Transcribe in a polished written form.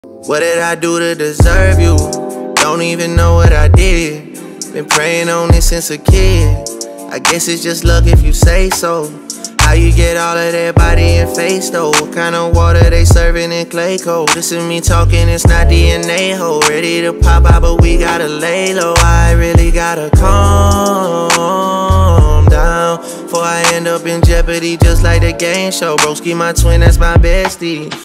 What did I do to deserve you? Don't even know what I did. Been praying on this since a kid. I guess it's just luck if you say so. How you get all of that body and face though? What kind of water they serving in clay cold? This is me talking, it's not DNA ho. Ready to pop out but we gotta lay low. I really gotta calm down before I end up in jeopardy just like the game show. Broski my twin, that's my bestie.